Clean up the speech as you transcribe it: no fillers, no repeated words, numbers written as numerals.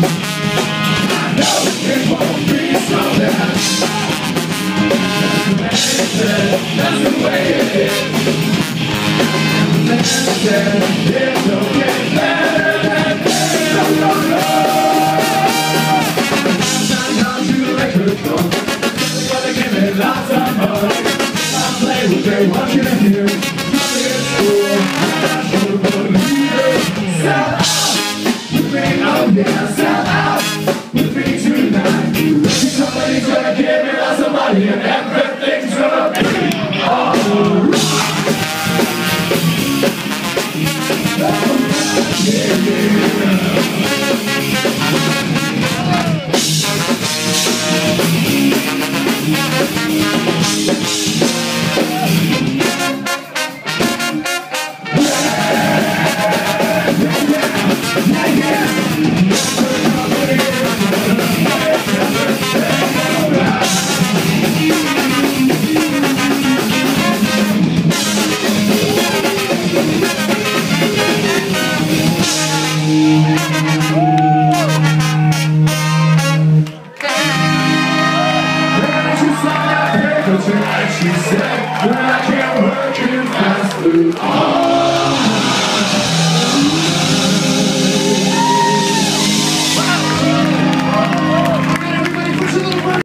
It won't be so bad. That's the way it is. It don't get better than this. No, no, no. I'm down to the record store. They're gonna give me lots of money. I'll play with Jay, what can I do? It's cool. I'm not gonna believe it. Sell out with me, oh yeah, sell out with me tonight. Somebody's gonna give me lots of money and everything's gonna be alright. Yeah, yeah. Tonight she said, when I can't work in fast food.